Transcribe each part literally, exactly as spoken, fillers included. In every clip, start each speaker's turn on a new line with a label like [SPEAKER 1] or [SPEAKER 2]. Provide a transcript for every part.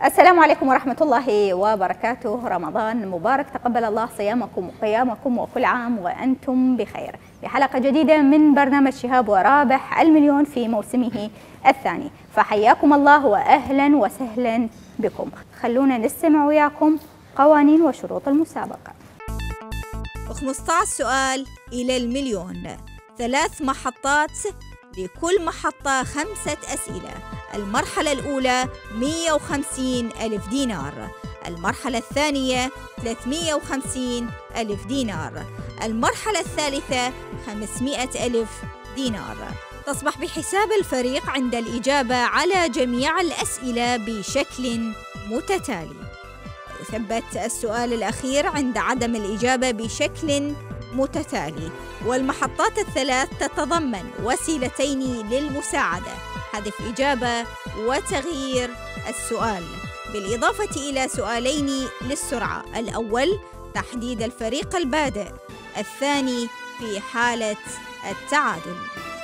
[SPEAKER 1] السلام عليكم ورحمة الله وبركاته. رمضان مبارك، تقبل الله صيامكم وقيامكم وكل عام وأنتم بخير. بحلقة جديدة من برنامج شهاب ورابح المليون في موسمه الثاني، فحياكم الله وأهلا وسهلا بكم. خلونا نستمع وياكم قوانين وشروط المسابقة.
[SPEAKER 2] خمسة عشر سؤال إلى المليون، ثلاث محطات، لكل محطة خمسة أسئلة. المرحلة الأولى مئة وخمسين ألف دينار، المرحلة الثانية ثلاثمئة وخمسين ألف دينار، المرحلة الثالثة خمسمئة ألف دينار. تصبح بحساب الفريق عند الإجابة على جميع الأسئلة بشكل متتالي. يثبت السؤال الأخير عند عدم الإجابة بشكل متتالي. والمحطات الثلاث تتضمن وسيلتين للمساعدة: حذف إجابة وتغيير السؤال، بالإضافة إلى سؤالين للسرعة: الأول تحديد الفريق البادئ، الثاني في حالة التعادل.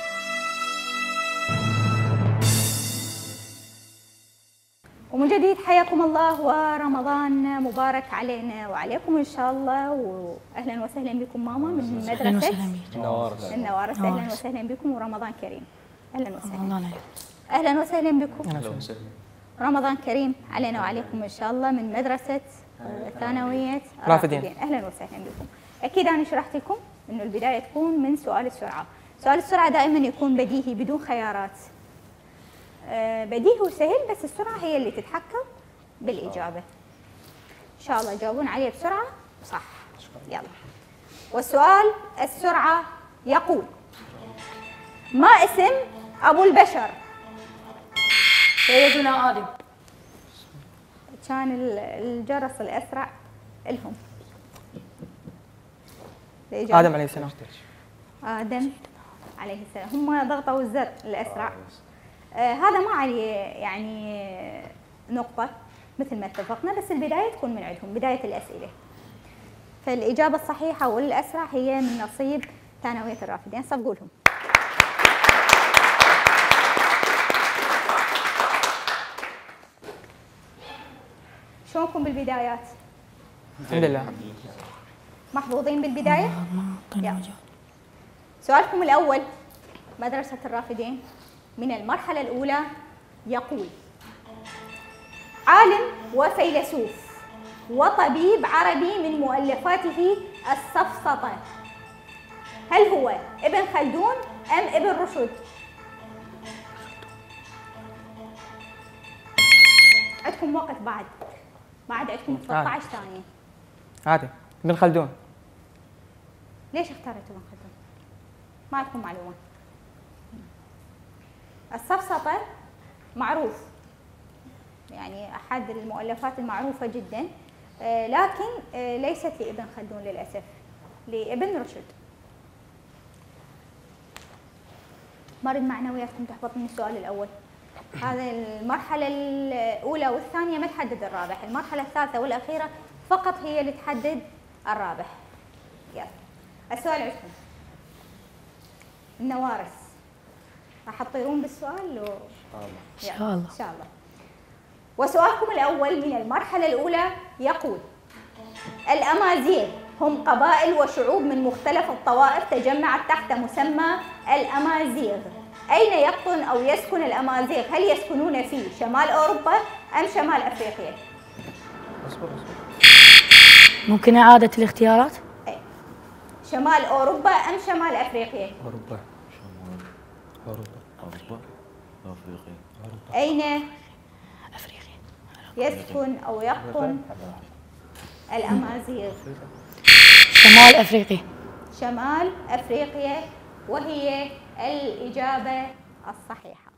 [SPEAKER 1] ومن جديد حياكم الله ورمضان مبارك علينا وعليكم إن شاء الله، وأهلا وسهلا بكم ماما من مدرسة النوارس. النوارس أهلا وسهلا بكم ورمضان كريم. أهلا وسهلا. أهلا وسهلا بكم. أهلا وسهلا. رمضان كريم علينا وعليكم إن شاء الله من مدرسة ثانوية رافدين. أهلا وسهلا بكم. أكيد أنا شرحت لكم إنه البداية تكون من سؤال السرعة. سؤال السرعة دائما يكون بديهي بدون خيارات. أه بديهي وسهل، بس السرعة هي اللي تتحكم بالإجابة. إن شاء الله تجاوبون عليه بسرعة صح. يلا. والسؤال السرعة يقول: ما اسم أبو البشر؟
[SPEAKER 3] سيدنا آدم.
[SPEAKER 1] كان الجرس الأسرع لهم.
[SPEAKER 4] آدم عليه السلام.
[SPEAKER 1] آدم عليه السلام، هم ضغطوا الزر الأسرع. آه هذا ما عليه يعني نقطة مثل ما اتفقنا، بس البداية تكون من عندهم، بداية الأسئلة. فالإجابة الصحيحة والأسرع هي من نصيب ثانوية الرافدين. صفقوا لهم. شلونكم بالبدايات؟
[SPEAKER 4] الحمد لله.
[SPEAKER 1] محظوظين بالبداية؟ يلا. سؤالكم الأول، مدرسة الرافدين من المرحلة الأولى يقول: عالم وفيلسوف وطبيب عربي من مؤلفاته السفسطة، هل هو ابن خلدون أم ابن رشد؟ عندكم وقت بعد، بعد عندكم ثلاثة عشر ثانية.
[SPEAKER 4] عادي. ابن خلدون.
[SPEAKER 1] ليش اختاريتوا ابن خلدون؟ ما عندكم معلومة. السفسطة معروف، يعني أحد المؤلفات المعروفة جدا، لكن ليست لابن خلدون للأسف، لابن رشد. ما أريد معنوياتكم تحبط من السؤال الأول. هذه المرحلة الأولى والثانية ما تحدد الرابح، المرحلة الثالثة والأخيرة فقط هي اللي تحدد الرابح. يلا. السؤال عندكم. النوارس راح تطيرون بالسؤال لو ان شاء الله. ان شاء الله. وسؤالكم الاول من المرحله الاولى يقول: الامازيغ هم قبائل وشعوب من مختلف الطوائف تجمعت تحت مسمى الامازيغ. اين يقطن او يسكن الامازيغ؟ هل يسكنون في شمال اوروبا ام شمال افريقيا؟
[SPEAKER 4] اصبر اصبر.
[SPEAKER 3] ممكن اعاده الاختيارات؟
[SPEAKER 1] اي. شمال اوروبا ام شمال افريقيا؟
[SPEAKER 5] اوروبا. شمال اوروبا. اوروبا. افريقيا.
[SPEAKER 1] أوروبا. اين
[SPEAKER 3] افريقيا
[SPEAKER 1] يسكن او يقطن الامازيغ؟
[SPEAKER 3] شمال افريقيا.
[SPEAKER 1] شمال افريقيا، وهي الاجابه الصحيحه.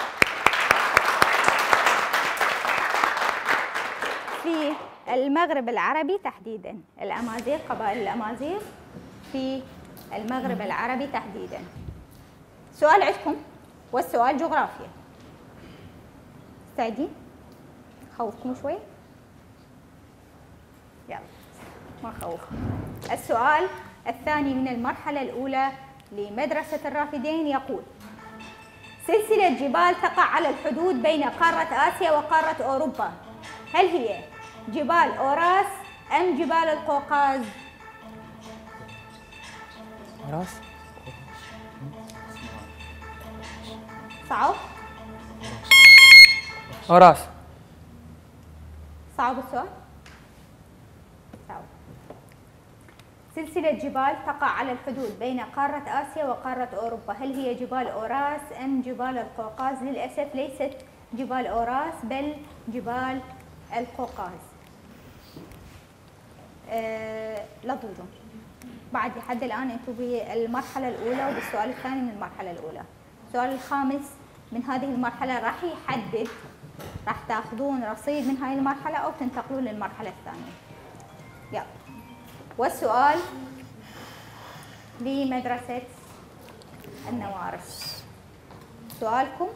[SPEAKER 1] في المغرب العربي تحديدا، الامازيغ، قبائل الامازيغ في المغرب العربي تحديدا. سؤال عندكم، والسؤال جغرافيا. مستعدين؟ خوفكم شوي؟ يلا ما نخوفكم. السؤال الثاني من المرحلة الأولى لمدرسة الرافدين يقول: سلسلة جبال تقع على الحدود بين قارة آسيا وقارة أوروبا، هل هي جبال أوراس أم جبال القوقاز؟
[SPEAKER 4] أوراس.
[SPEAKER 1] صعب؟
[SPEAKER 4] أوراس.
[SPEAKER 1] صعب السؤال؟ صعب. سلسلة جبال تقع على الحدود بين قارة آسيا وقارة أوروبا، هل هي جبال أوراس أم جبال القوقاز؟ للأسف ليست جبال أوراس بل جبال القوقاز. أه لا تضوجون. بعد لحد الآن أنتم بالمرحلة الأولى وبالسؤال الثاني من المرحلة الأولى. السؤال الخامس من هذه المرحلة راح يحدد راح تاخذون رصيد من هاي المرحلة أو تنتقلون للمرحلة الثانية. يلا. والسؤال لمدرسة النوارس. سؤالكم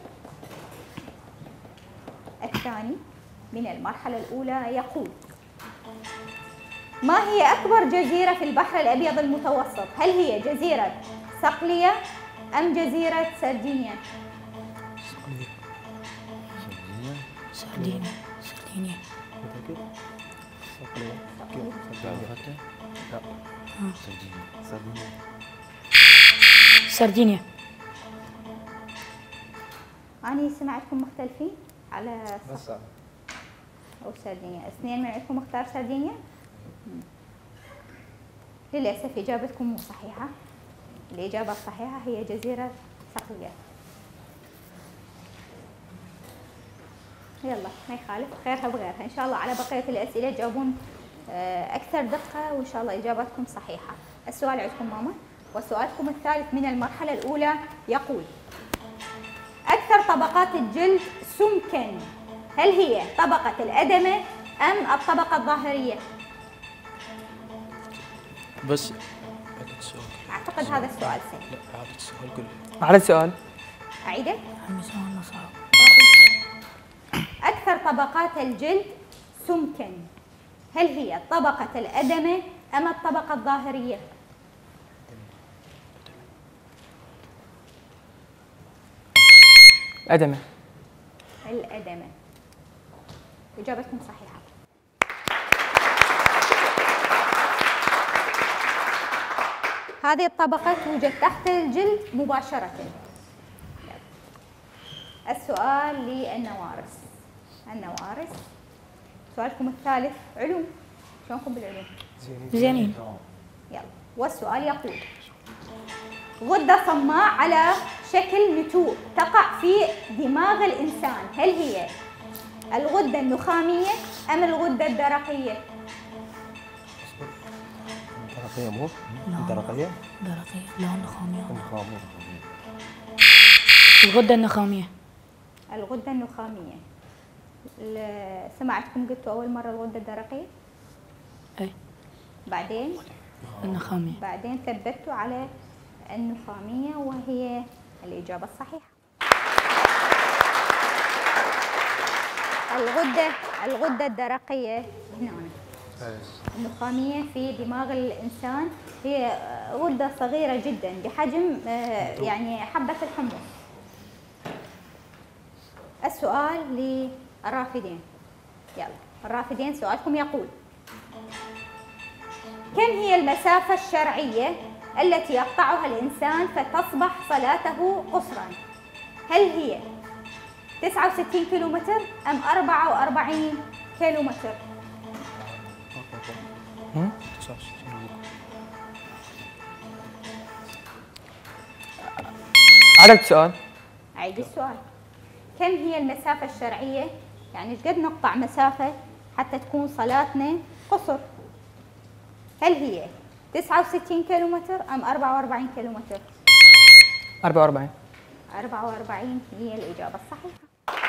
[SPEAKER 1] الثاني من المرحلة الأولى يقول: ما هي أكبر جزيرة في البحر الأبيض المتوسط؟ هل هي جزيرة صقلية أم جزيرة سردينيا؟
[SPEAKER 3] سردينيا. سردينيا. سردينيا.
[SPEAKER 1] أنا سمعتكم مختلفين على صقر أو سردينيا. اثنين من عندكم اختار سردينيا؟ للأسف إجابتكم مو صحيحة. الإجابة الصحيحة هي جزيرة صقلية. يلا ما يخالف، خيرها بغيرها إن شاء الله. على بقية الأسئلة تجاوبون أكثر دقة وإن شاء الله إجاباتكم صحيحة. السؤال عندكم ماما، وسؤالكم الثالث من المرحلة الأولى يقول: أكثر طبقات الجلد سمكاً، هل هي طبقة الأدمة أم الطبقة الظاهرية؟
[SPEAKER 5] بس
[SPEAKER 1] أعتقد هذا السؤال سهل.
[SPEAKER 5] لا أعطي السؤال كله.
[SPEAKER 4] أعيد السؤال.
[SPEAKER 1] أعيده؟
[SPEAKER 3] عمي سؤالنا صعب.
[SPEAKER 1] أكثر طبقات الجلد سمكاً، هل هي طبقة الأدمة أم الطبقة الظاهرية؟
[SPEAKER 4] أدمة.
[SPEAKER 1] الأدمة. إجابتكم صحيحة. هذه الطبقة توجد تحت الجلد مباشرة. السؤال للنوارس. النوارس سؤالكم الثالث علوم. شلونكم بالعلوم؟
[SPEAKER 3] زينين.
[SPEAKER 1] يلا. والسؤال يقول: غدة صماء على شكل نتوء تقع في دماغ الإنسان، هل هي الغدة النخامية أم الغدة الدرقية؟
[SPEAKER 5] درقية مو؟ درقية؟
[SPEAKER 3] درقية. لا نخامية.
[SPEAKER 5] نخامية.
[SPEAKER 3] الغدة النخامية.
[SPEAKER 1] الغدة النخامية. سمعتكم قلتوا أول مرة الغدة الدرقية؟
[SPEAKER 3] أي.
[SPEAKER 1] بعدين؟
[SPEAKER 3] النخامية.
[SPEAKER 1] بعدين ثبتوا على النخامية وهي الإجابة الصحيحة. الغدة الغدة الدرقية هنا. النخامية في دماغ الإنسان هي غدة صغيرة جدا بحجم يعني حبة الحمص. السؤال للرافدين. يلا الرافدين سؤالكم يقول: كم هي المسافة الشرعية التي يقطعها الإنسان فتصبح صلاته قصرا؟ هل هي تسعة وستين كيلومتر أم أربعة وأربعين كيلومتر؟
[SPEAKER 4] عدد السؤال.
[SPEAKER 1] أعيد السؤال. كم هي المسافة الشرعية؟ يعني ايش قد نقطع مسافة حتى تكون صلاتنا قصر؟ هل هي تسعة وستين كيلومتر أم أربعة وأربعين كيلومتر؟
[SPEAKER 4] أربعة وأربعين.
[SPEAKER 1] أربعة وأربعين هي الإجابة الصحيحة.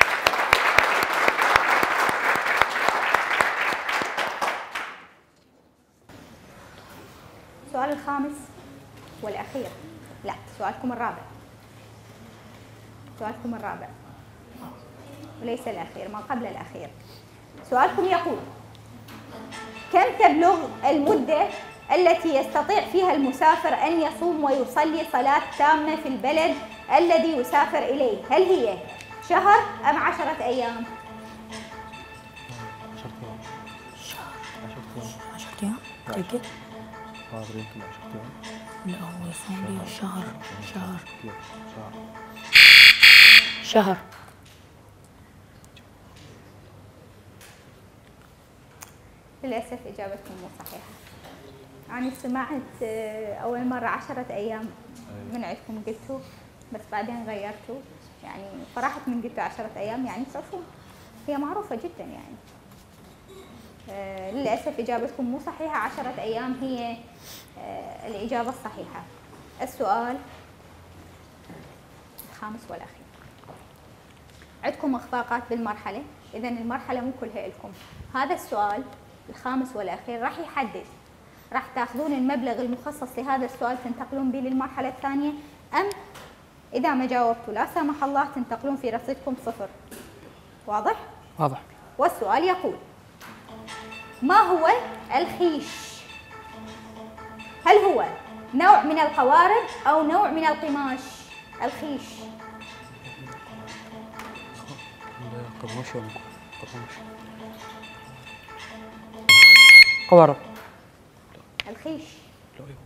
[SPEAKER 1] السؤال الخامس والأخير، لا سؤالكم الرابع. سؤالكم الرابع وليس الأخير، ما قبل الأخير. سؤالكم يقول: كم تبلغ المدة التي يستطيع فيها المسافر أن يصوم ويصلي صلاة تامة في البلد الذي يسافر إليه؟ هل هي شهر أم عشرة أيام؟
[SPEAKER 5] عشرة أيام.
[SPEAKER 3] شهر.
[SPEAKER 5] عشرة أيام.
[SPEAKER 3] عشرة أيام؟ متأكد؟
[SPEAKER 5] ما أدري يمكن عشرة أيام.
[SPEAKER 3] لا هو يصوم بي شهر. شهر.
[SPEAKER 5] شهر.
[SPEAKER 3] شهر.
[SPEAKER 1] للأسف إجابتكم مو صحيحة. أنا سمعت أول مرة عشرة أيام من عندكم قلتوا، بس بعدين غيرتوا، يعني فرحت من قلتوا عشرة أيام يعني تصفون، هي معروفة جدا يعني. آه للأسف إجابتكم مو صحيحة، عشرة أيام هي آه الإجابة الصحيحة. السؤال الخامس والأخير. عندكم إخفاقات بالمرحلة، إذا المرحلة مو كلها لكم. هذا السؤال الخامس والأخير راح يحدد راح تاخذون المبلغ المخصص لهذا السؤال تنتقلون به للمرحلة الثانية، أم إذا ما جاوبتوا لا سمح الله تنتقلون في رصيدكم صفر. واضح؟
[SPEAKER 4] واضح.
[SPEAKER 1] والسؤال يقول: ما هو الخيش؟ هل هو نوع من القوارب أو نوع من القماش؟ الخيش.
[SPEAKER 5] قماش ولا قماش؟
[SPEAKER 4] قوارب.
[SPEAKER 1] الخيش.
[SPEAKER 5] لا يا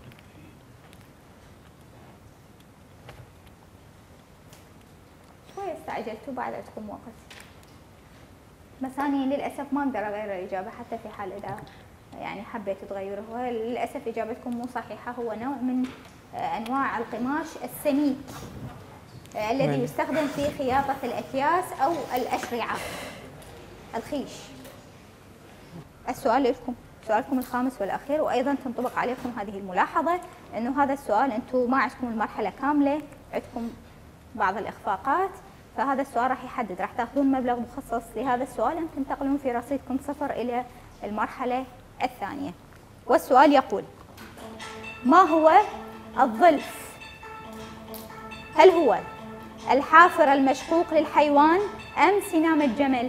[SPEAKER 1] شوي استعجلتوا، بعد عندكم وقت. بس أنا للأسف ما أقدر أغير الإجابة حتى في حال إذا يعني حبيتوا تغيروها. للأسف إجابتكم مو صحيحة، هو نوع من أنواع القماش السميك الذي يستخدم في خياطة الأكياس أو الأشرعة. الخيش. السؤال لكم، سؤالكم الخامس والأخير، وأيضا تنطبق عليكم هذه الملاحظة أنه هذا السؤال أنتم ما عندكم المرحلة كاملة، عندكم بعض الإخفاقات، فهذا السؤال راح يحدد راح تاخذون مبلغ مخصص لهذا السؤال أم تنتقلون في رصيدكم صفر إلى المرحلة الثانية. والسؤال يقول: ما هو الظلف؟ هل هو الحافر المشقوق للحيوان أم سنام الجمل؟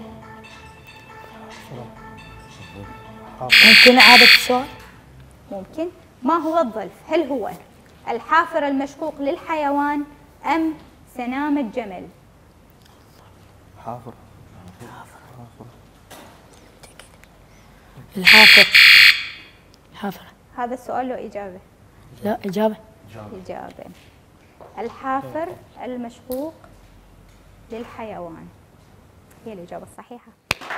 [SPEAKER 3] ممكن إعادة السؤال؟
[SPEAKER 1] ممكن. ما هو الظلف؟ هل هو الحافر المشقوق للحيوان أم سنام الجمل؟
[SPEAKER 5] حافر.
[SPEAKER 3] حافر. الحافر. الحافر.
[SPEAKER 1] هذا السؤال له إجابة؟
[SPEAKER 3] لا إجابة.
[SPEAKER 1] إجابة. الحافر المشقوق للحيوان هي الإجابة الصحيحة.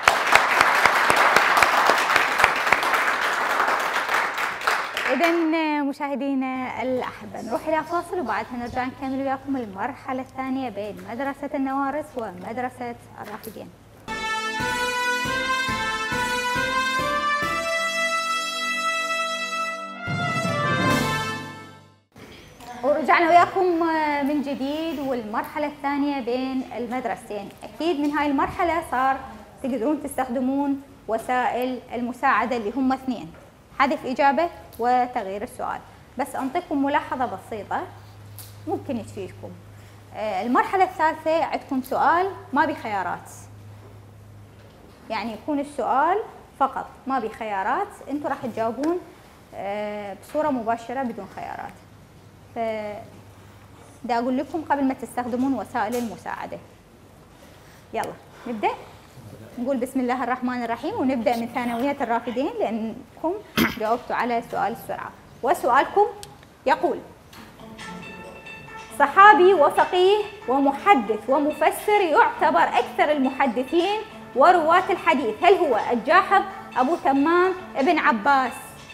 [SPEAKER 1] إذن مشاهدينا الأحبة نروح إلى فاصل وبعدها نرجع نكمل وياكم المرحلة الثانية بين مدرسة النوارس ومدرسة الرافدين. ورجعنا وياكم من جديد، والمرحلة الثانية بين المدرستين. أكيد من هاي المرحلة صار تقدرون تستخدمون وسائل المساعدة اللي هم اثنين: حذف إجابة وتغيير السؤال. بس أنطيكم ملاحظة بسيطة ممكن تفيدكم. المرحلة الثالثة عندكم سؤال ما بخيارات، يعني يكون السؤال فقط ما بخيارات، انتم راح تجاوبون بصورة مباشرة بدون خيارات. فدا أقول لكم قبل ما تستخدمون وسائل المساعدة. يلا نبدأ. نقول بسم الله الرحمن الرحيم ونبدأ من ثانويات الرافدين لأنكم جاوبتوا على سؤال السرعة. وسؤالكم يقول: صحابي وفقيه ومحدث ومفسر يعتبر أكثر المحدثين ورواة الحديث، هل هو الجاحظ، أبو تمام، ابن عباس؟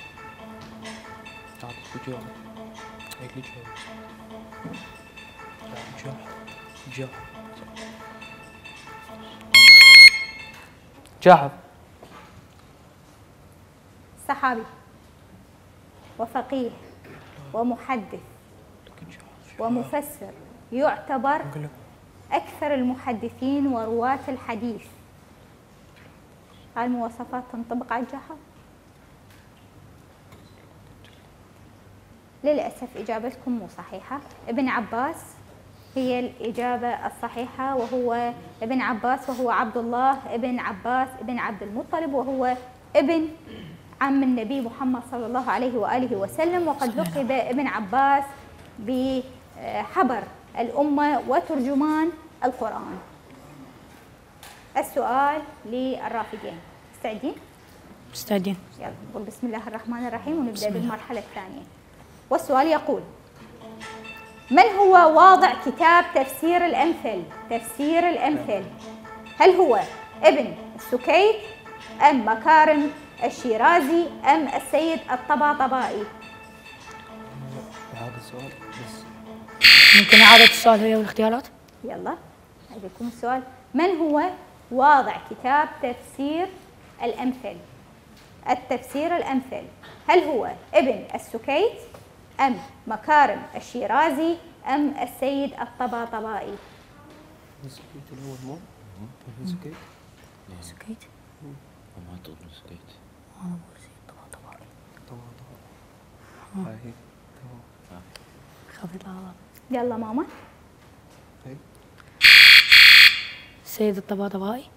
[SPEAKER 4] جاحظ.
[SPEAKER 1] صحابي وفقيه ومحدث ومفسر يعتبر أكثر المحدثين ورواة الحديث، هاي المواصفات تنطبق على الجاحظ؟ للأسف إجابتكم مو صحيحة. ابن عباس هي الإجابة الصحيحة، وهو ابن عباس وهو عبد الله ابن عباس ابن عبد المطلب، وهو ابن عم النبي محمد صلى الله عليه وآله وسلم، وقد لقب ابن عباس بحبر الأمة وترجمان القرآن. السؤال للرافدين، مستعدين؟
[SPEAKER 3] مستعدين.
[SPEAKER 1] يلا نقول بسم الله الرحمن الرحيم ونبدأ بالمرحلة الثانية. والسؤال يقول: من هو واضع كتاب تفسير الأمثل؟ تفسير الأمثل، هل هو ابن السكيت أم مكارم الشيرازي أم السيد الطباطبائي؟
[SPEAKER 5] هذا السؤال بس.
[SPEAKER 3] ممكن إعادة السؤال هي والاختيارات؟
[SPEAKER 1] يلا أعيدكم السؤال. من هو واضع كتاب تفسير الأمثل؟ التفسير الأمثل، هل هو ابن السكيت أم مكارم الشيرازي أم السيد الطباطبائي؟
[SPEAKER 5] السكيت الأول مو؟ السكيت؟
[SPEAKER 3] سكيت؟
[SPEAKER 6] ما تقول سكيت.
[SPEAKER 3] أنا بقول سيد طباطبائي.
[SPEAKER 5] طبعا هاي هي تمام.
[SPEAKER 3] خفيت الغلط.
[SPEAKER 1] يلا ماما.
[SPEAKER 5] هي
[SPEAKER 3] سيد الطباطبائي.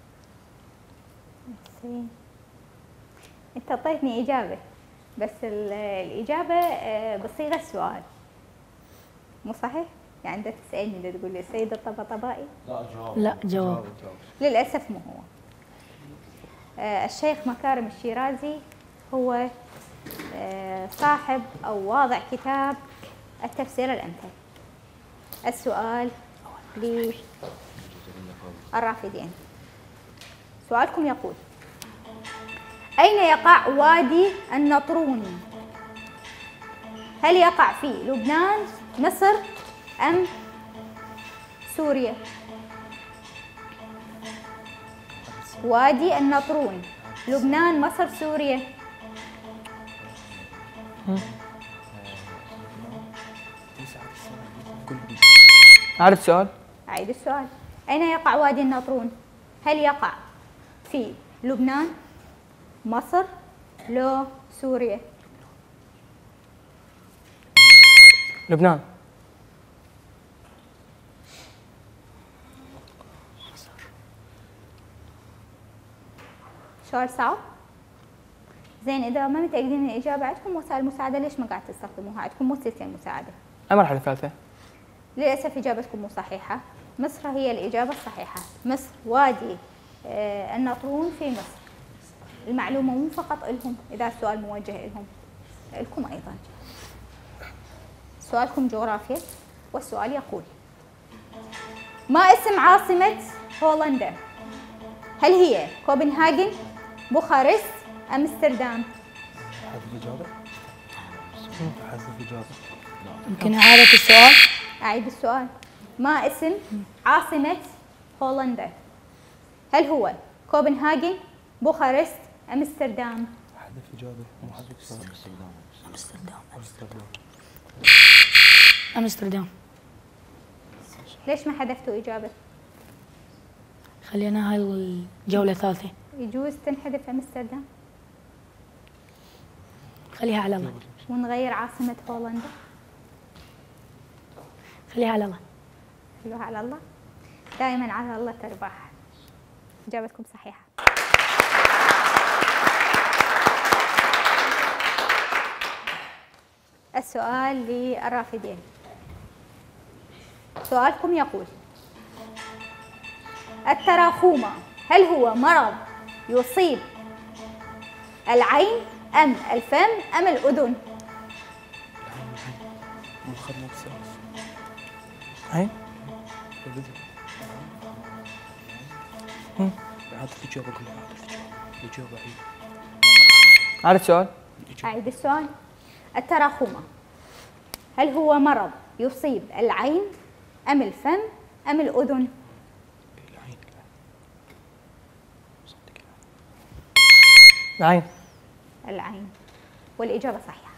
[SPEAKER 1] زين. انت اعطيتني اجابه بس ال- الاجابه آه، بصيغه السؤال مو صحيح؟ يعني انت تسالني انت تقول لي السيد الطباطبائي؟
[SPEAKER 3] لا جواب.
[SPEAKER 1] للاسف مو هو. آه، الشيخ مكارم الشيرازي هو آه، صاحب او واضع كتاب التفسير الامثل. السؤال للرافدين. سؤالكم يقول: أين يقع وادي النطرون؟ هل يقع في لبنان، مصر أم سوريا؟ وادي النطرون، لبنان، مصر، سوريا.
[SPEAKER 4] أعرف السؤال.
[SPEAKER 1] أعيد السؤال. أين يقع وادي النطرون؟ هل يقع في لبنان، مصر، لو سوريا؟
[SPEAKER 4] لبنان.
[SPEAKER 1] سؤال صعب؟ زين، إذا ما متأكدين من الإجابة عندكم وسائل مساعدة، ليش ما قاعد تستخدموها؟ عندكم وسيلتين مساعدة.
[SPEAKER 4] المرحلة الثالثة.
[SPEAKER 1] للأسف إجابتكم مو صحيحة. مصر هي الإجابة الصحيحة. مصر وادي آه النطرون في مصر. المعلومة مو فقط إلهم، إذا السؤال موجه إلهم، إلكم أيضا. سؤالكم جغرافيا، والسؤال يقول: ما اسم عاصمة هولندا؟ هل هي كوبنهاجن، بوخارست، أمستردام؟
[SPEAKER 5] حذف إجابة؟ حذف إجابة.
[SPEAKER 3] ممكن إعادة السؤال؟
[SPEAKER 1] أعيد السؤال. ما اسم عاصمة هولندا؟ هل هو كوبنهاجن، بوخارست، أمستردام؟
[SPEAKER 5] حذف إجابة مو حذف سؤال.
[SPEAKER 3] أمستردام.
[SPEAKER 5] أمستردام.
[SPEAKER 3] أمستردام.
[SPEAKER 1] ليش ما حذفتوا إجابة؟
[SPEAKER 3] خلينا هاي الجولة الثالثة.
[SPEAKER 1] يجوز تنحذف أمستردام
[SPEAKER 3] خليها على الله.
[SPEAKER 1] ونغير عاصمة هولندا.
[SPEAKER 3] خليها على الله.
[SPEAKER 1] خلوها على الله. دائما على الله تربح. إجابتكم صحيحة. السؤال للرافدين. سؤالكم يقول: التراخوما هل هو مرض يصيب العين أم الفم أم الأذن؟
[SPEAKER 5] مخنا بساس.
[SPEAKER 4] عين.
[SPEAKER 5] إعادة الإجابة كلها إعادة الإجابة. الإجابة هي.
[SPEAKER 4] أعرف السؤال.
[SPEAKER 1] أعيد السؤال. التراخوما هل هو مرض يصيب العين أم الفم أم الأذن؟
[SPEAKER 5] العين. صدق
[SPEAKER 4] العين.
[SPEAKER 1] العين، والإجابة صحيحة.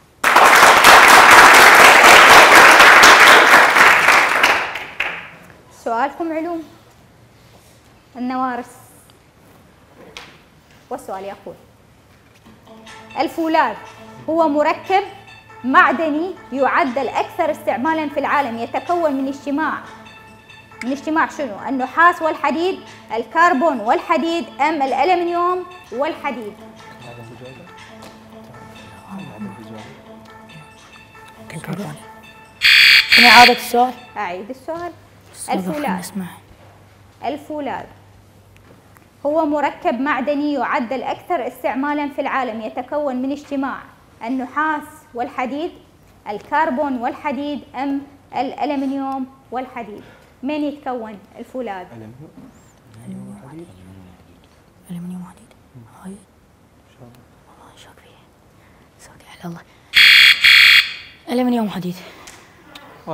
[SPEAKER 1] سؤالكم علوم النوارس، والسؤال يقول: الفولاذ هو مركب معدني يعد الأكثر استعمالا في العالم، يتكون من اجتماع من اجتماع شنو؟ النحاس والحديد، الكربون والحديد أم الألمنيوم والحديد؟
[SPEAKER 5] هذا الإجابة.
[SPEAKER 3] ممكن كربون. ممكن إعادة السؤال؟
[SPEAKER 1] أعيد السؤال.
[SPEAKER 3] الفولاذ.
[SPEAKER 1] الفولاذ
[SPEAKER 3] اسمع.
[SPEAKER 1] الفولاذ هو مركب معدني يعد الأكثر استعمالا في العالم، يتكون من اجتماع النحاس والحديد، الكربون والحديد، أم الألمنيوم والحديد؟ من يتكون الفولاذ؟
[SPEAKER 5] ألمنيوم وحديد.
[SPEAKER 3] ألمنيوم وحديد. هاي والله شاك فيه. سوري على الله. ألمنيوم وحديد.
[SPEAKER 4] غلط.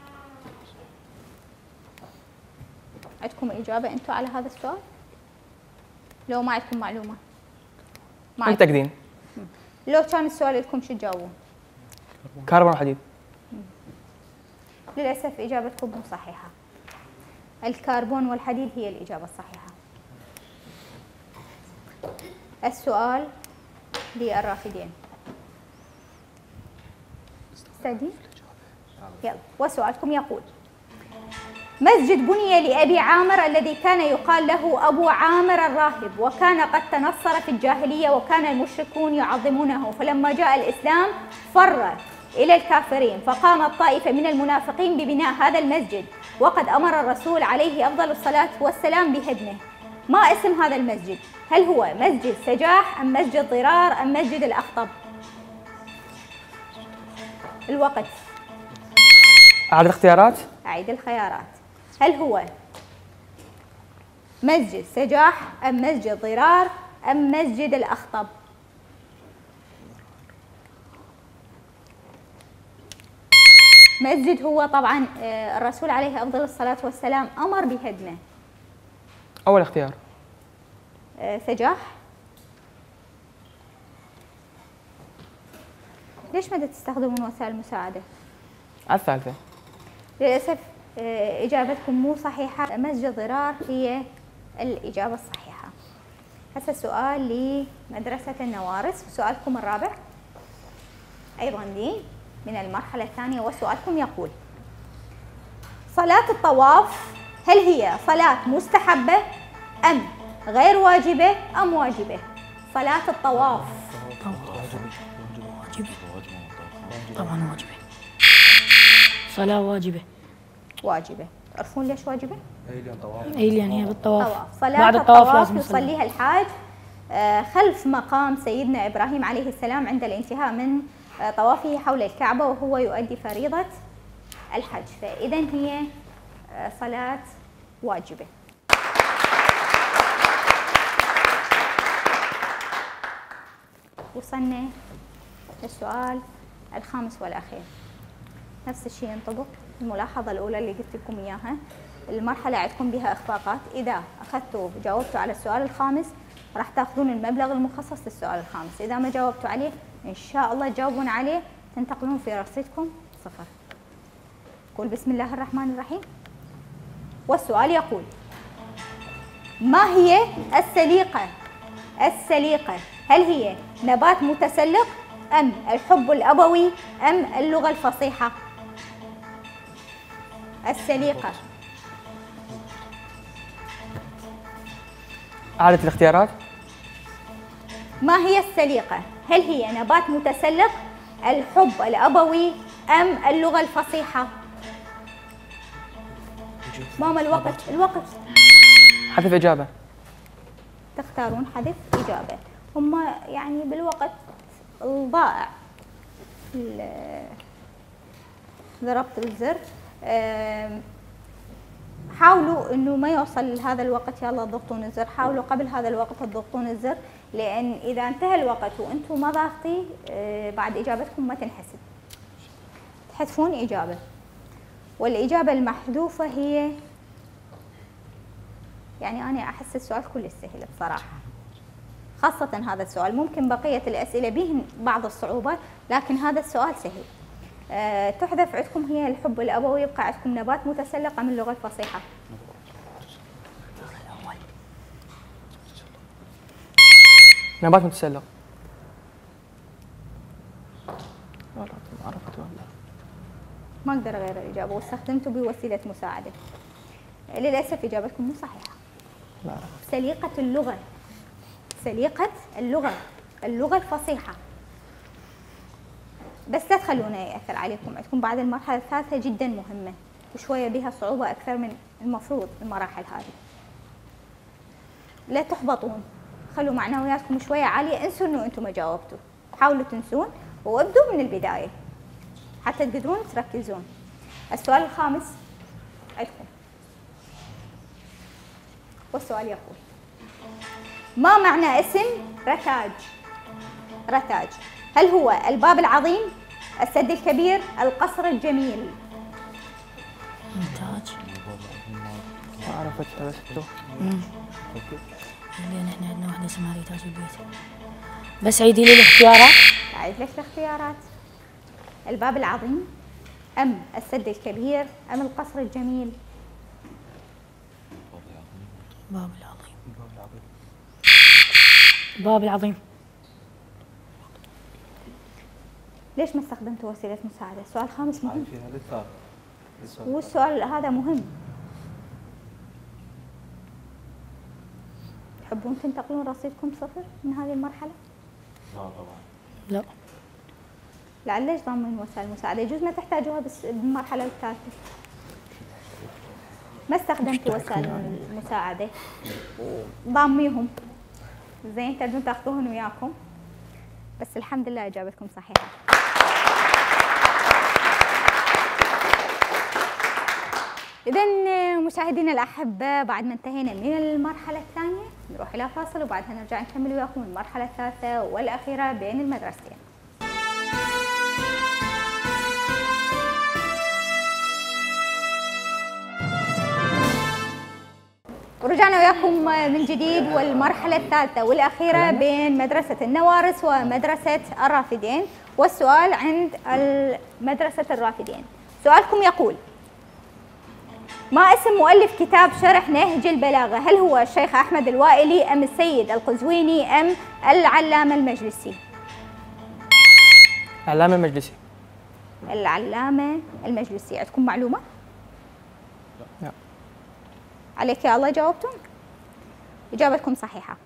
[SPEAKER 1] عندكم إجابة أنتم على هذا السؤال؟ لو ما عندكم معلومة؟ ما
[SPEAKER 4] انت تقدين.
[SPEAKER 1] لو كان السؤال لكم شو تجاوبون؟
[SPEAKER 4] كربون وحديد.
[SPEAKER 1] للأسف إجابتكم مو صحيحة. الكربون والحديد هي الإجابة الصحيحة. السؤال للرافدين. استعدين؟ يلا، وسؤالكم يقول: مسجد بني لأبي عامر الذي كان يقال له أبو عامر الراهب، وكان قد تنصر في الجاهلية وكان المشركون يعظمونه، فلما جاء الإسلام فر إلى الكافرين، فقامت طائفة من المنافقين ببناء هذا المسجد، وقد أمر الرسول عليه أفضل الصلاة والسلام بهدمه. ما اسم هذا المسجد؟ هل هو مسجد سجاح أم مسجد ضرار أم مسجد الأخطب؟ الوقت.
[SPEAKER 4] أعد الاختيارات.
[SPEAKER 1] أعيد الخيارات. هل هو مسجد سجاح أم مسجد ضرار أم مسجد الأخطب؟ مسجد هو طبعا الرسول عليه أفضل الصلاة والسلام أمر بهدمه.
[SPEAKER 4] أول اختيار.
[SPEAKER 1] سجاح. ليش ما تستخدمون وسائل المساعدة؟
[SPEAKER 4] على الثالثة.
[SPEAKER 1] للأسف إجابتكم مو صحيحة، مسجد ضرار هي الإجابة الصحيحة. هسه سؤال لمدرسة النوارس، سؤالكم الرابع أيضا لي من المرحلة الثانية، وسؤالكم يقول: صلاة الطواف هل هي صلاة مستحبة أم غير واجبة أم واجبة؟ صلاة الطواف.
[SPEAKER 3] واجبة. طبعا واجبة. صلاة واجبة.
[SPEAKER 1] واجبة. تعرفون ليش واجبة؟
[SPEAKER 3] أي يعني هي بالطواف.
[SPEAKER 1] طواف. صلاة
[SPEAKER 3] بعد الطواف
[SPEAKER 1] الطواف
[SPEAKER 3] لازم يصلي.
[SPEAKER 1] يصليها الحاج خلف مقام سيدنا إبراهيم عليه السلام عند الانتهاء من طوافه حول الكعبة وهو يؤدي فريضة الحج، فإذا هي صلاة واجبة. وصلنا للسؤال الخامس والأخير. نفس الشيء ينطبق الملاحظة الأولى اللي قلت لكم إياها. المرحلة عندكم بها إخفاقات، إذا أخذتوا جاوبتوا على السؤال الخامس راح تاخذون المبلغ المخصص للسؤال الخامس، إذا ما جاوبتوا عليه إن شاء الله تجاوبون عليه تنتقلون في رصيدكم صفر. قول بسم الله الرحمن الرحيم. والسؤال يقول: ما هي السليقة؟ السليقة هل هي نبات متسلق أم الحب الأبوي أم اللغة الفصيحة؟ السليقة.
[SPEAKER 4] أعادة الاختيارات.
[SPEAKER 1] ما هي السليقة؟ هل هي نبات متسلق، الحب الأبوي أم اللغة الفصيحة؟ ماما الوقت الوقت.
[SPEAKER 4] حذف إجابة.
[SPEAKER 1] تختارون حذف إجابة. هم يعني بالوقت الضائع ضربت الزر. حاولوا انه ما يوصل لهذا الوقت يلا تضغطون الزر، حاولوا قبل هذا الوقت تضغطون الزر، لان اذا انتهى الوقت وانتم ما ضاغطي بعد اجابتكم ما تنحسب. تحذفون اجابه، والاجابه المحذوفه هي يعني انا احس السؤال كله سهل بصراحه، خاصه هذا السؤال. ممكن بقيه الاسئله به بعض الصعوبات لكن هذا السؤال سهل. أه تحذف عندكم هي الحب الأبوي، يبقى عندكم نبات متسلق من اللغة الفصيحة.
[SPEAKER 4] نبات متسلق. والله ما عرفت والله.
[SPEAKER 1] ما أقدر أغير الإجابة واستخدمت بوسيلة مساعدة. للأسف إجابتكم مو صحيحة.
[SPEAKER 4] لا عرفت.
[SPEAKER 1] سليقة اللغة. سليقة اللغة، اللغة الفصيحة. بس لا تخلونه يأثر عليكم، عندكم بعد المرحلة الثالثة جدا مهمة وشوية بها صعوبة أكثر من المفروض المراحل هذه. لا تحبطون، خلوا معنوياتكم شوية عالية، انسوا انه انتم ما جاوبتوا، حاولوا تنسون وابدوا من البداية حتى تقدرون تركزون. السؤال الخامس عندكم، والسؤال يقول: ما معنى اسم رتاج؟ رتاج هل هو الباب العظيم، السد الكبير، القصر الجميل؟
[SPEAKER 3] رتاج
[SPEAKER 4] ما عرفتها بس تو.
[SPEAKER 3] لان احنا عندنا واحده اسمها ريتاج في البيت. بس عيدي لي الاختيارات.
[SPEAKER 1] أعيد لك الاختيارات: الباب العظيم أم السد الكبير أم القصر الجميل؟
[SPEAKER 3] باب العظيم. باب العظيم.
[SPEAKER 1] ليش ما استخدمتوا وسيلة مساعدة؟ السؤال الخامس مهم،
[SPEAKER 5] فيها للثالث.
[SPEAKER 1] والسؤال هذا مهم. تحبون تنتقلون رصيدكم صفر من هذه المرحلة؟
[SPEAKER 5] لا طبعا.
[SPEAKER 3] لا.
[SPEAKER 1] لعل ليش ضامنين وسائل المساعدة؟ يجوز ما تحتاجوها بس بالمرحلة الثالثة. ما استخدمتوا وسائل المساعدة وضاميهم. زين تقدرون تاخذوهن وياكم. بس الحمد لله إجابتكم صحيحة. إذا مشاهدينا الأحبة، بعد ما انتهينا من المرحلة الثانية نروح إلى فاصل وبعدها نرجع نكمل وياكم المرحلة الثالثة والأخيرة بين المدرستين. ورجعنا وياكم من جديد، والمرحلة الثالثة والأخيرة بين مدرسة النوارس ومدرسة الرافدين، والسؤال عند مدرسة الرافدين. سؤالكم يقول: ما اسم مؤلف كتاب شرح نهج البلاغة؟ هل هو الشيخ أحمد الوائلي أم السيد القزويني أم العلامة المجلسي؟
[SPEAKER 4] العلامة المجلسي.
[SPEAKER 1] العلامة المجلسي. عندكم معلومة؟
[SPEAKER 4] لا.
[SPEAKER 1] عليك يا الله جاوبتم؟ إجابتكم صحيحة.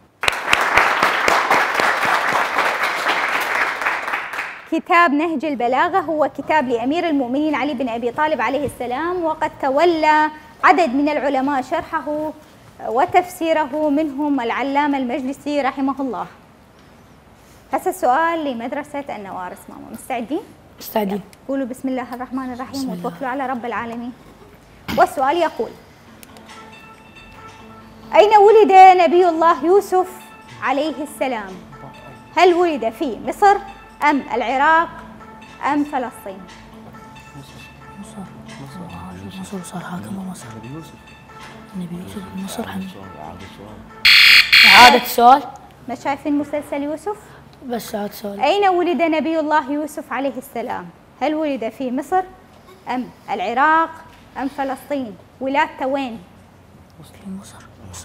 [SPEAKER 1] كتاب نهج البلاغة هو كتاب لأمير المؤمنين علي بن أبي طالب عليه السلام، وقد تولى عدد من العلماء شرحه وتفسيره، منهم العلامة المجلسي رحمه الله. هسه السؤال لمدرسة النوارس. ماما مستعدين؟
[SPEAKER 3] مستعدين.
[SPEAKER 1] قولوا بسم الله الرحمن الرحيم وتوكلوا على رب العالمين. والسؤال يقول: أين ولد نبي الله يوسف عليه السلام؟ هل ولد في مصر أم العراق أم فلسطين؟
[SPEAKER 3] مصر. مصر صار حاكم مصر. نبي يوسف مصر. إعادة السؤال.
[SPEAKER 1] ما شايفين مسلسل يوسف؟
[SPEAKER 3] بس إعادة السؤال.
[SPEAKER 1] أين ولد نبي الله يوسف عليه السلام؟ هل ولد في مصر أم العراق أم فلسطين؟ ولادته وين؟
[SPEAKER 3] في مصر. مصر.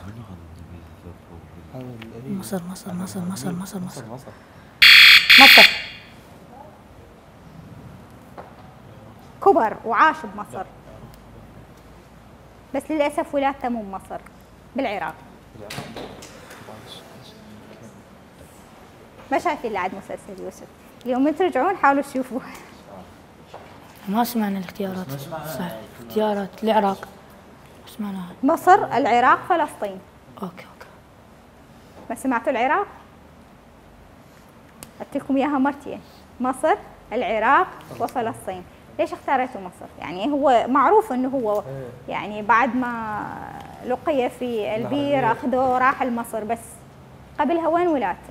[SPEAKER 3] مصر مصر مصر مصر مصر مصر
[SPEAKER 5] مصر.
[SPEAKER 3] مصر.
[SPEAKER 1] كبر وعاش بمصر، بس للأسف ولادته مو بمصر، بالعراق. ما شايفين اللي عاد مسلسل يوسف؟ اليوم ترجعون حاولوا تشوفوه.
[SPEAKER 3] ما سمعنا الاختيارات. صح. اختيارات العراق سمعناها.
[SPEAKER 1] مصر، العراق، فلسطين.
[SPEAKER 3] اوكي اوكي.
[SPEAKER 1] ما سمعتوا العراق؟ قلت لكم اياها مرتين: مصر، العراق، وفلسطين. ليش اختاريتوا مصر؟ يعني هو معروف انه هو يعني بعد ما لقي في البير اخذوه راح لمصر، بس قبلها وين ولادته؟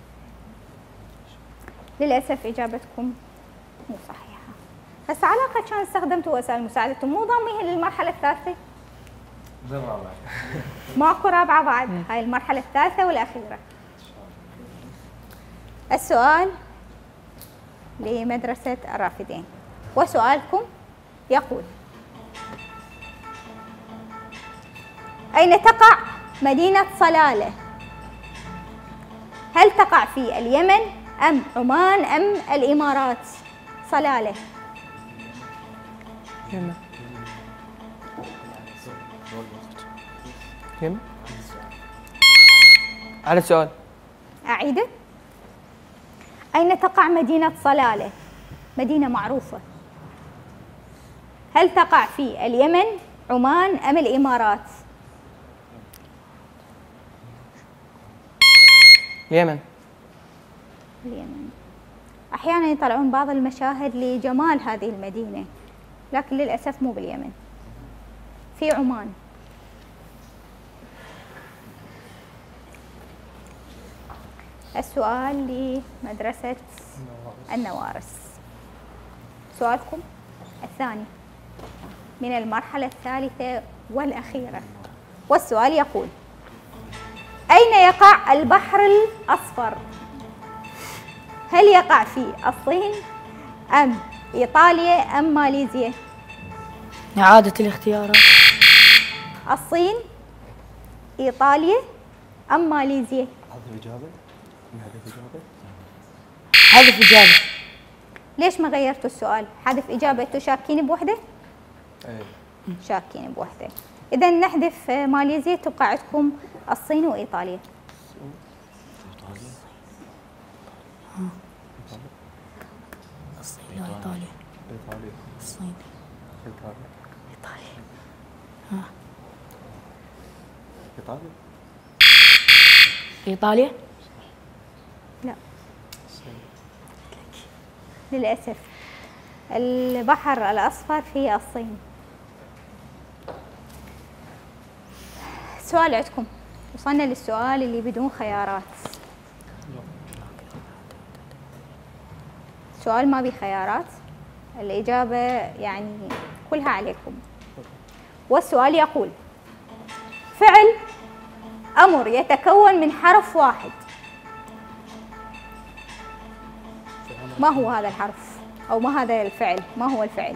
[SPEAKER 1] للاسف اجابتكم مو صحيحه. هسه على الاقل كان استخدمتوا وسائل مساعدتكم، مو ضامنين للمرحله الثالثه؟
[SPEAKER 5] بالرابع.
[SPEAKER 1] ماكو رابعه بعد، هاي المرحله الثالثه والاخيره. السؤال لمدرسة الرافدين، وسؤالكم يقول: أين تقع مدينة صلالة؟ هل تقع في اليمن أم عمان أم الإمارات؟ صلالة.
[SPEAKER 4] يمن. يمن. على السؤال.
[SPEAKER 1] أعيده: أين تقع مدينة صلالة؟ مدينة معروفة. هل تقع في اليمن، عمان أم الإمارات؟
[SPEAKER 4] اليمن.
[SPEAKER 1] اليمن. أحيانا يطلعون بعض المشاهد لجمال هذه المدينة، لكن للأسف مو باليمن، في عمان. السؤال لمدرسة النوارس. سؤالكم الثاني من المرحلة الثالثة والأخيرة، والسؤال يقول: أين يقع البحر الأصفر؟ هل يقع في الصين أم إيطاليا أم ماليزيا؟
[SPEAKER 3] إعادة الاختيارات.
[SPEAKER 1] الصين، إيطاليا أم ماليزيا؟
[SPEAKER 5] حذف إجابة؟ نحذف إجابة؟
[SPEAKER 3] حذف إجابة.
[SPEAKER 1] ليش ما غيرتوا السؤال؟ حذف إجابة. تشاركين بوحدة؟
[SPEAKER 5] إيه.
[SPEAKER 1] شاركين بوحدة. إذا نحذف ماليزيا، تبقى عندكم الصين وإيطاليا.
[SPEAKER 3] الصين وإيطاليا.
[SPEAKER 5] إيطاليا.
[SPEAKER 3] الصين.
[SPEAKER 5] إيطاليا.
[SPEAKER 3] إيطاليا. ها.
[SPEAKER 5] إيطاليا.
[SPEAKER 3] إيطاليا.
[SPEAKER 1] لا، للأسف البحر الأصفر في الصين. سؤال عندكم، وصلنا للسؤال اللي بدون خيارات. سؤال ما بيه خيارات، الإجابة يعني كلها عليكم. والسؤال يقول: فعل أمر يتكون من حرف واحد، ما هو هذا الحرف؟ أو ما هذا الفعل؟ ما هو الفعل؟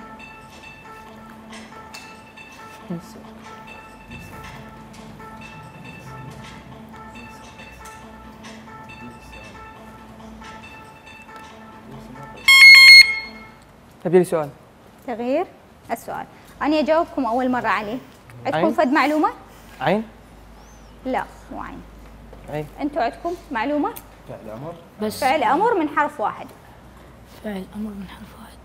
[SPEAKER 4] تبديل سؤال.
[SPEAKER 1] تغيير السؤال. أنا أجاوبكم أول مرة عليه. عندكم
[SPEAKER 4] عين.
[SPEAKER 1] فد معلومة؟
[SPEAKER 4] عين.
[SPEAKER 1] لا، مو عين.
[SPEAKER 4] عين.
[SPEAKER 1] أنتوا عندكم معلومة؟
[SPEAKER 5] فعل أمر.
[SPEAKER 3] بس
[SPEAKER 1] فعل أمر من حرف واحد.
[SPEAKER 3] فعل أمر من حرف واحد.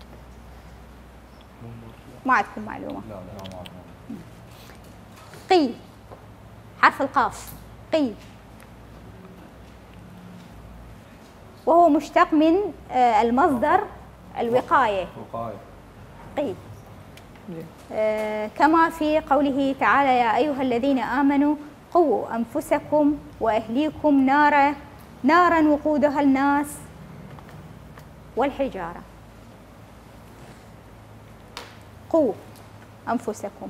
[SPEAKER 1] ما عندكم معلومة.
[SPEAKER 5] لا لا ما أعرف.
[SPEAKER 1] قي، حرف القاف، قي، وهو مشتق من آه، المصدر الوقاية،
[SPEAKER 5] وقاية.
[SPEAKER 1] قي. آه، كما في قوله تعالى: يا أيها الذين آمنوا قوا أنفسكم وأهليكم نارا نارا وقودها الناس والحجارة. قوا أنفسكم.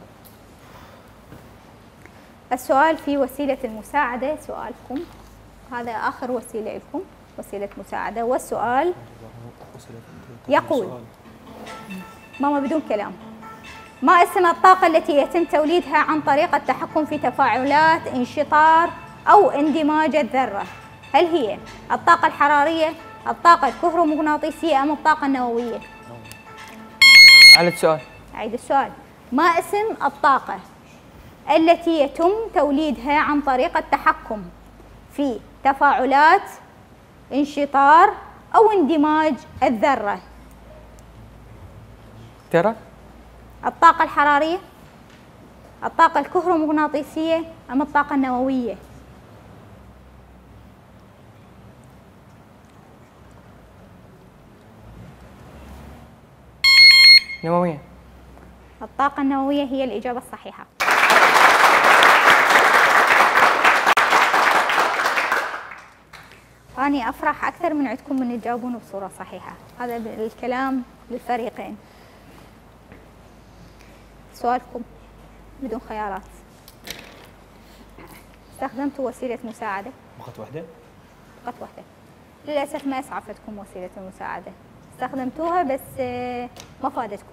[SPEAKER 1] السؤال في وسيلة المساعدة. سؤالكم هذا آخر وسيلة لكم، وسيلة مساعدة. والسؤال يقول: ماما بدون كلام، ما اسم الطاقة التي يتم توليدها عن طريق التحكم في تفاعلات انشطار أو اندماج الذرة؟ هل هي الطاقة الحرارية، الطاقة الكهرومغناطيسية أم الطاقة النووية؟
[SPEAKER 4] عيد السؤال.
[SPEAKER 1] أعيد السؤال. ما اسم الطاقة التي يتم توليدها عن طريق التحكم في تفاعلات انشطار أو اندماج الذرة؟
[SPEAKER 4] ترى.
[SPEAKER 1] الطاقة الحرارية، الطاقة الكهرومغناطيسية أم الطاقة النووية؟
[SPEAKER 4] نووية.
[SPEAKER 1] الطاقة النووية هي الإجابة الصحيحة. أنا أفرح أكثر من عندكم من تجاوبون بصورة صحيحة. هذا الكلام للفريقين. سؤالكم بدون خيارات. استخدمتوا وسيلة مساعدة
[SPEAKER 5] فقط واحدة؟
[SPEAKER 1] فقط واحدة. للأسف ما أسعفتكم وسيلة المساعدة، استخدمتوها بس ما فادتكم.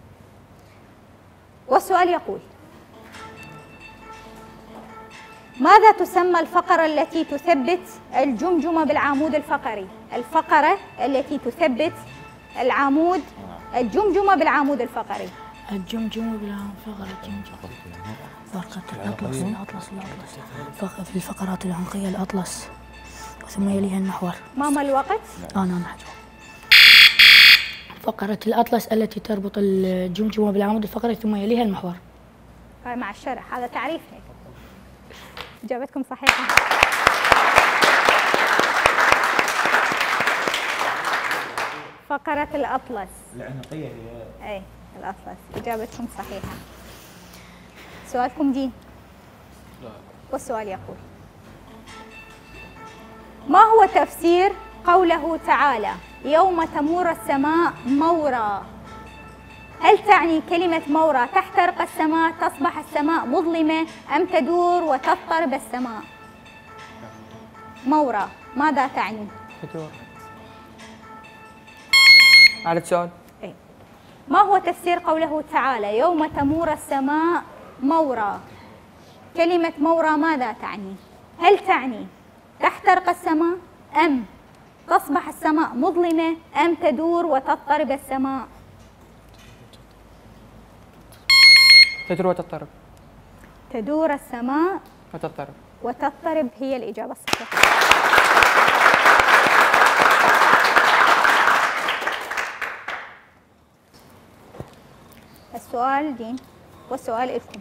[SPEAKER 1] والسؤال يقول: ماذا تسمى الفقرة التي تثبت الجمجمة بالعمود الفقري؟ الفقرة التي تثبت العمود الجمجمة بالعمود الفقري.
[SPEAKER 3] الجمجمة بالعمود الفقري. الجمجمة. فرقة الأطلس. الأطلس. الأطلس. فق- في الفقرات العنقية الأطلس، ثم يليها المحور.
[SPEAKER 1] ماما الوقت؟
[SPEAKER 3] أنا أنا حجوب. فقرة الأطلس التي تربط الجمجمة بالعمود الفقري ثم يليها المحور.
[SPEAKER 1] مع الشرح، هذا تعريف هيك. إجابتكم صحيحة. فقرة الأطلس.
[SPEAKER 5] العنقية هي.
[SPEAKER 1] أي الأطلس، إجابتكم صحيحة. سؤالكم دين. والسؤال يقول: ما هو تفسير قوله تعالى: يوم تمور السماء مورا؟ هل تعني كلمة مورا تحترق السماء، تصبح السماء مظلمة، أم تدور وتضطرب السماء؟ مورا ماذا تعني؟
[SPEAKER 4] تدور. أعد سؤال.
[SPEAKER 1] إيه. ما هو تفسير قوله تعالى: يوم تمور السماء مورا؟ كلمة مورا ماذا تعني؟ هل تعني تحترق السماء، أم تصبح السماء مظلمة، أم تدور وتضطرب السماء؟
[SPEAKER 4] تدور وتضطرب.
[SPEAKER 1] تدور السماء
[SPEAKER 4] وتضطرب.
[SPEAKER 1] وتضطرب هي الإجابة الصحيحة. السؤال دين والسؤال لكم: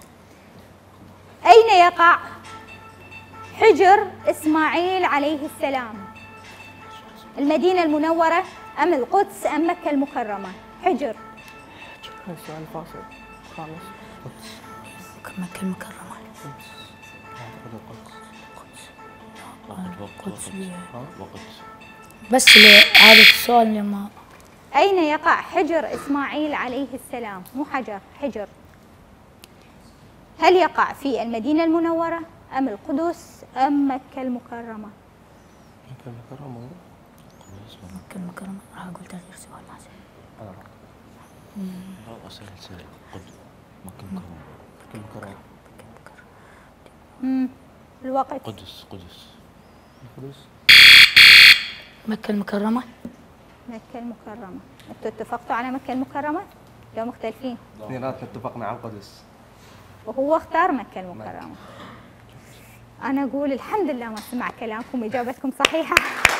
[SPEAKER 1] أين يقع حجر إسماعيل عليه السلام؟ المدينة المنورة أم القدس أم مكة المكرمة؟ حجر.
[SPEAKER 4] السؤال فاصل خامس.
[SPEAKER 3] مكة المكرمة.
[SPEAKER 5] أعتقد القدس.
[SPEAKER 6] وقت وقت
[SPEAKER 3] القدس بيها.
[SPEAKER 6] وقت.
[SPEAKER 3] بس لإعادة السؤال لما
[SPEAKER 1] أين يقع حجر إسماعيل عليه السلام؟ مو حجر، حجر. هل يقع في المدينة المنورة أم القدس أم مكة المكرمة؟
[SPEAKER 5] مكة المكرمة.
[SPEAKER 3] مكة المكرمة. راح أقول تغيير سؤال ما سهل.
[SPEAKER 5] أنا راح.
[SPEAKER 6] لا أسهل سهل. قد مكة المكرمة.
[SPEAKER 5] مكة المكرمة.
[SPEAKER 1] امم الوقت.
[SPEAKER 6] قدس قدس.
[SPEAKER 5] القدس.
[SPEAKER 3] مكة المكرمة.
[SPEAKER 1] مكة المكرمة. انتوا اتفقتوا على مكة المكرمة؟ لو مختلفين.
[SPEAKER 5] اثنيناتنا اتفقنا على القدس.
[SPEAKER 1] وهو اختار مكة المكرمة. أنا أقول الحمد لله ما سمع كلامكم، إجابتكم صحيحة.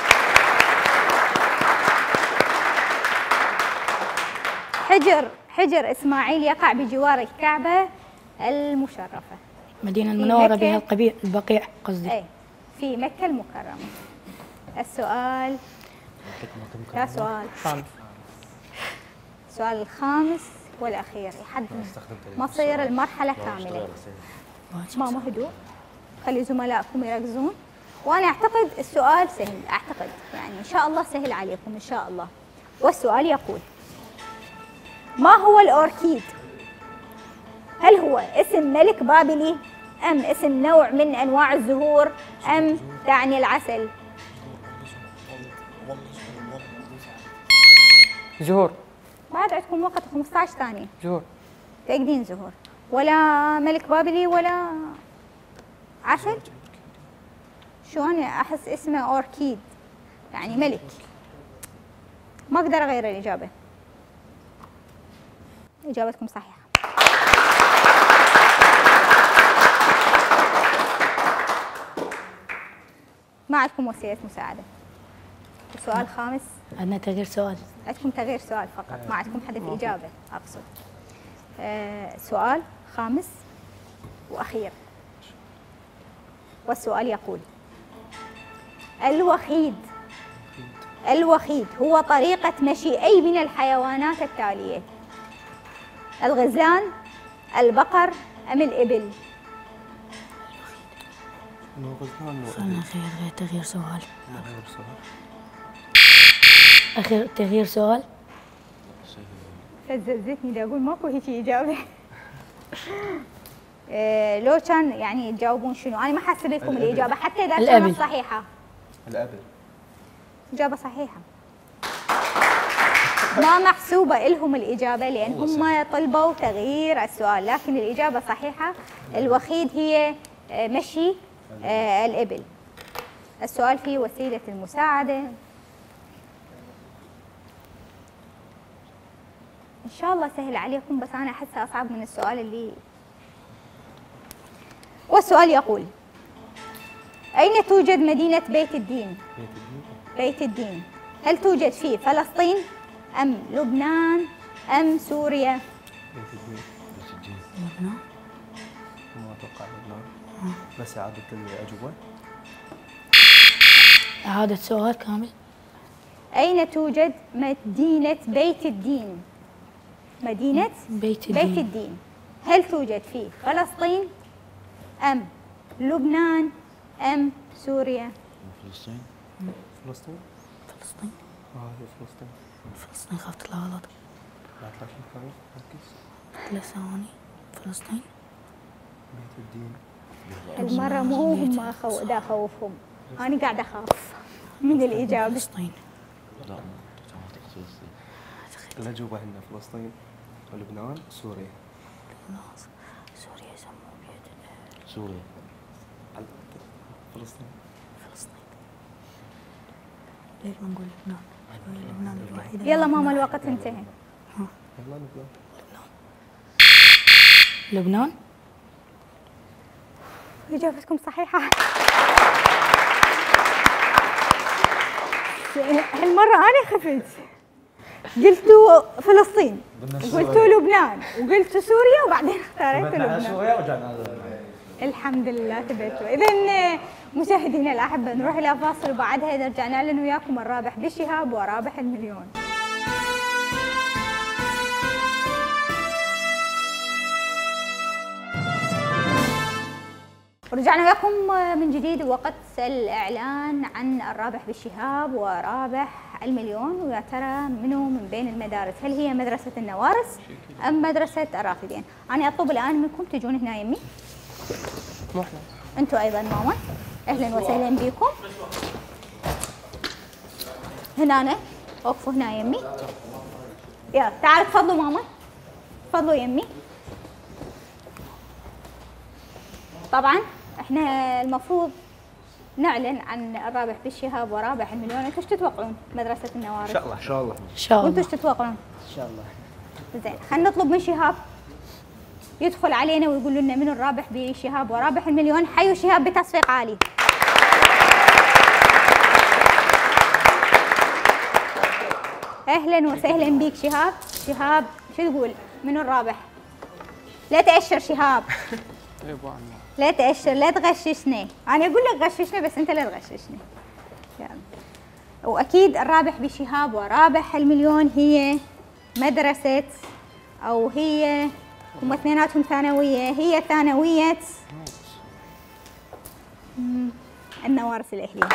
[SPEAKER 1] حجر حجر إسماعيل يقع بجوار الكعبة المشرفة.
[SPEAKER 3] مدينة المنورة
[SPEAKER 1] مكة.
[SPEAKER 3] بها القبيع البقيع قصدي.
[SPEAKER 1] أي في مكة المكرمة. السؤال يا سؤال
[SPEAKER 4] خامس.
[SPEAKER 1] السؤال الخامس والأخير يحدد مصير المرحلة كاملة. ماما هدوء، خلي زملائكم يركزون. وأنا أعتقد السؤال سهل، أعتقد يعني إن شاء الله سهل عليكم إن شاء الله. والسؤال يقول: ما هو الأوركيد؟ هل هو اسم ملك بابلي، أم اسم نوع من أنواع الزهور، أم تعني العسل؟
[SPEAKER 4] زهور.
[SPEAKER 1] بعد عندكم وقت خمسة عشر ثانية.
[SPEAKER 4] زهور.
[SPEAKER 1] تأكدين زهور، ولا ملك بابلي ولا عسل؟ شلون أحس اسمه أوركيد يعني ملك، ما أقدر أغير الإجابة. إجابتكم صحيحة. ما عندكم وسيلة مساعدة. السؤال الخامس
[SPEAKER 3] عندنا تغيير سؤال.
[SPEAKER 1] عندكم تغيير سؤال فقط، ما عندكم حدث إجابة أقصد. آه سؤال خامس وأخير، والسؤال يقول: الوخيد الوخيد هو طريقة مشي أي من الحيوانات التالية؟ الغزلان، البقر، أم الإبل؟
[SPEAKER 5] انه غزلان
[SPEAKER 3] صرنا خير غير تغيير سؤال.
[SPEAKER 5] غير سؤال.
[SPEAKER 3] أخير تغيير سؤال.
[SPEAKER 1] فززتني دا أقول ماكو هيك إجابة. إيه لو كان يعني تجاوبون شنو؟ أنا ما حاسبتكم
[SPEAKER 5] الإبل.
[SPEAKER 1] الإجابة حتى إذا
[SPEAKER 3] الإبل.
[SPEAKER 1] كانت صحيحة.
[SPEAKER 5] الأبل.
[SPEAKER 1] إجابة صحيحة. ما محسوبة إلهم الإجابة لأن هم طلبوا تغيير السؤال، لكن الإجابة صحيحة. الوخيد هي آه، مشي آه، الإبل. السؤال فيه وسيلة المساعدة. إن شاء الله سهل عليكم، بس أنا أحسها أصعب من السؤال اللي. والسؤال يقول: أين توجد مدينة بيت الدين؟ بيت الدين هل توجد في فلسطين، أم لبنان، أم سوريا؟
[SPEAKER 5] بيت الدين.
[SPEAKER 6] بيت الدين.
[SPEAKER 3] لبنان.
[SPEAKER 5] ما اتوقع لبنان. بس اعادة الاجوبة.
[SPEAKER 3] إعادة سؤال كامل.
[SPEAKER 1] أين توجد مدينة بيت الدين؟ مدينة
[SPEAKER 3] بيت الدين.
[SPEAKER 1] بيت الدين هل توجد في فلسطين أم لبنان أم سوريا؟
[SPEAKER 6] فلسطين.
[SPEAKER 5] فلسطين؟
[SPEAKER 3] فلسطين.
[SPEAKER 5] اه هي فلسطين.
[SPEAKER 3] فلسطين خاف تطلع غلط.
[SPEAKER 5] لا تلاقي خايف ركز.
[SPEAKER 3] ثلاث ثواني. فلسطين.
[SPEAKER 5] بيت الدين.
[SPEAKER 1] المرة مو هم خو... دا خوفهم، أنا قاعدة أخاف من الإجابة.
[SPEAKER 3] فلسطين.
[SPEAKER 6] لا ما أعتقد فلسطين.
[SPEAKER 5] الأجوبة هنا فلسطين ولبنان وسوريا.
[SPEAKER 3] سوريا يسموه بيت ال-
[SPEAKER 6] سوريا.
[SPEAKER 5] فلسطين.
[SPEAKER 3] فلسطين. ليش ما نقول لبنان؟ هي لبنان الوحيدة.
[SPEAKER 1] يلا ماما الوقت انتهى.
[SPEAKER 5] يلا نبدأ.
[SPEAKER 3] لبنان.
[SPEAKER 1] إجابتكم صحيحة. هالمرة أنا خفت، قلتوا فلسطين وقلتوا لبنان وقلتوا سوريا وبعدين اختاريتوا لبنان. الحمد لله ثبتوا. إذا مشاهدينا الأحبة نروح إلى فاصل وبعدها إذا رجعنا لنا وياكم الرابح بالشهاب ورابح المليون. ورجعنا وياكم من جديد وقت الإعلان عن الرابح بالشهاب ورابح المليون. ويا ترى منو من بين المدارس؟ هل هي مدرسة النوارس أم مدرسة الرافدين؟ أنا أطلب الآن منكم تجون هنا يمي.
[SPEAKER 4] مو احنا.
[SPEAKER 1] أنتوا أيضا ماما أهلا وسهلا بكم. هنا أنا وقفوا هنا يمي. يلا تعالوا تفضلوا ماما، تفضلوا يمي. طبعا احنا المفروض نعلن عن الرابح بالشهاب ورابح المليون. انتوا ايش تتوقعون مدرسة النوارس؟
[SPEAKER 5] إن شاء الله إن شاء الله
[SPEAKER 3] إن شاء
[SPEAKER 1] وانتوا
[SPEAKER 3] الله.
[SPEAKER 1] ايش تتوقعون؟
[SPEAKER 5] إن شاء الله.
[SPEAKER 1] زين خلينا نطلب من شهاب يدخل علينا ويقول لنا منو الرابح بشهاب ورابح المليون. حيوا شهاب بتصفيق عالي. اهلا وسهلا بك شهاب. شهاب شو تقول منو الرابح؟ لا تأشر شهاب.
[SPEAKER 4] اي ابو عمي.
[SPEAKER 1] لا تأشر، لا تغششني. أنا أقول لك غششني بس أنت لا تغششني. يعني. وأكيد الرابح بشهاب ورابح المليون هي مدرسة أو هي هم اثنيناتهم ثانوية، هي ثانوية مم، النوارس الأهلية.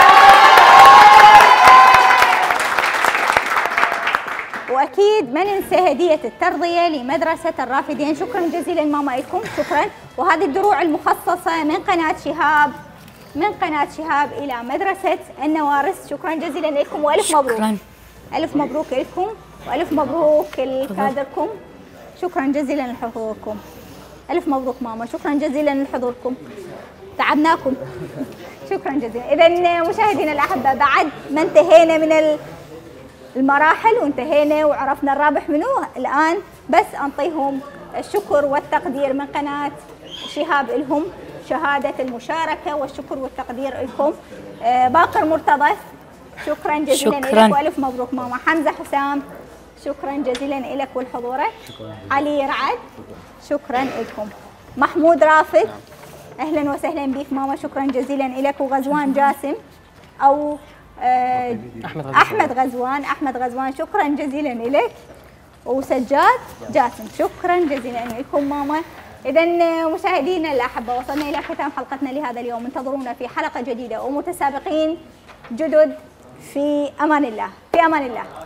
[SPEAKER 1] واكيد ما ننسى هديه الترضيه لمدرسه الرافدين. شكرا جزيلا ماما لكم، شكرا. وهذه الدروع المخصصه من قناه شهاب من قناه شهاب الى مدرسه النوارس. شكرا جزيلا لكم والف مبروك.
[SPEAKER 3] شكرا.
[SPEAKER 1] الف مبروك لكم والف مبروك لكادركم. شكرا جزيلا لحضوركم. الف مبروك ماما، شكرا جزيلا لحضوركم. تعبناكم. شكرا جزيلا. اذا مشاهدينا الاحبه بعد ما انتهينا من المراحل وانتهينا وعرفنا الرابح منو، الآن بس أنطيهم الشكر والتقدير من قناة شهاب لهم شهادة المشاركة والشكر والتقدير لكم. آه باقر مرتضى شكرا جزيلا
[SPEAKER 3] شكراً.
[SPEAKER 1] لك والف مبروك ماما. حمزة حسام شكرا جزيلا لك ولحضورك. علي رعد شكرا لكم. محمود رافد أهلا وسهلا بك ماما، شكرا جزيلا لك. وغزوان جاسم أو آه
[SPEAKER 4] احمد غزوان.
[SPEAKER 1] احمد غزوان احمد غزوان شكرا جزيلا لك. وسجاد جاسم شكرا جزيلا لكم ماما. اذا مشاهدينا الاحبه وصلنا الى ختام حلقتنا لهذا اليوم. انتظرونا في حلقه جديده ومتسابقين جدد. في امان الله، في امان الله.